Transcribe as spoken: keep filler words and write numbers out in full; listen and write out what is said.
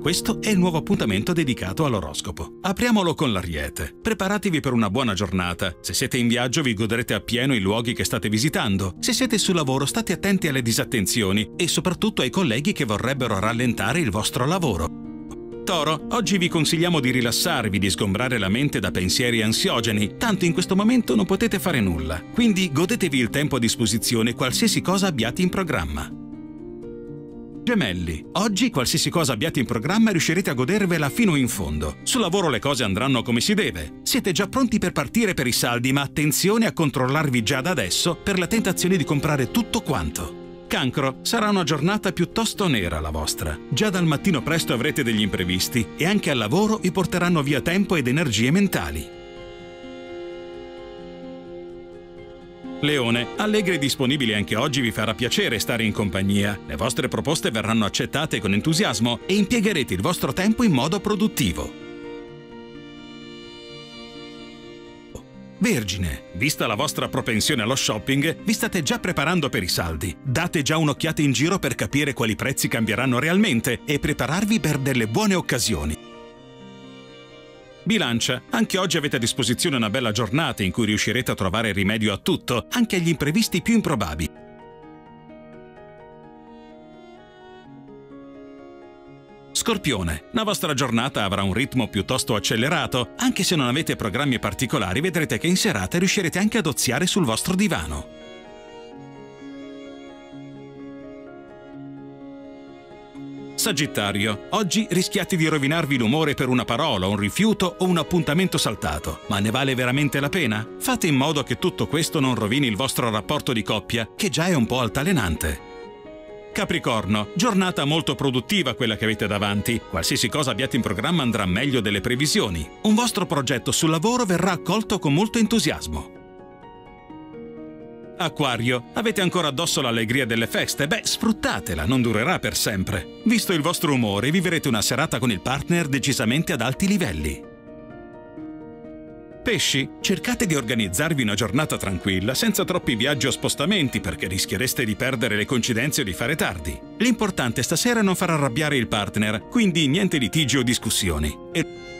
Questo è il nuovo appuntamento dedicato all'oroscopo. Apriamolo con l'Ariete. Preparatevi per una buona giornata. Se siete in viaggio vi godrete appieno i luoghi che state visitando. Se siete sul lavoro state attenti alle disattenzioni e soprattutto ai colleghi che vorrebbero rallentare il vostro lavoro. Toro, oggi vi consigliamo di rilassarvi, di sgombrare la mente da pensieri ansiogeni, tanto in questo momento non potete fare nulla. Quindi godetevi il tempo a disposizione qualsiasi cosa abbiate in programma. Gemelli, oggi qualsiasi cosa abbiate in programma riuscirete a godervela fino in fondo. Sul lavoro le cose andranno come si deve. Siete già pronti per partire per i saldi, ma attenzione a controllarvi già da adesso per la tentazione di comprare tutto quanto. Cancro, sarà una giornata piuttosto nera la vostra. Già dal mattino presto avrete degli imprevisti e anche al lavoro vi porteranno via tempo ed energie mentali. Leone, allegri e disponibili anche oggi vi farà piacere stare in compagnia. Le vostre proposte verranno accettate con entusiasmo e impiegherete il vostro tempo in modo produttivo. Vergine, vista la vostra propensione allo shopping, vi state già preparando per i saldi. Date già un'occhiata in giro per capire quali prezzi cambieranno realmente e prepararvi per delle buone occasioni. Bilancia, anche oggi avete a disposizione una bella giornata in cui riuscirete a trovare rimedio a tutto, anche agli imprevisti più improbabili. Scorpione, la vostra giornata avrà un ritmo piuttosto accelerato. Anche se non avete programmi particolari, vedrete che in serata riuscirete anche ad oziare sul vostro divano. Sagittario, oggi rischiate di rovinarvi l'umore per una parola, un rifiuto o un appuntamento saltato. Ma ne vale veramente la pena? Fate in modo che tutto questo non rovini il vostro rapporto di coppia, che già è un po' altalenante. Capricorno, giornata molto produttiva quella che avete davanti. Qualsiasi cosa abbiate in programma andrà meglio delle previsioni. Un vostro progetto sul lavoro verrà accolto con molto entusiasmo. Acquario, avete ancora addosso l'allegria delle feste? Beh, sfruttatela, non durerà per sempre. Visto il vostro umore, vivrete una serata con il partner decisamente ad alti livelli. Pesci, cercate di organizzarvi una giornata tranquilla, senza troppi viaggi o spostamenti, perché rischiereste di perdere le coincidenze o di fare tardi. L'importante stasera è non far arrabbiare il partner, quindi niente litigi o discussioni. E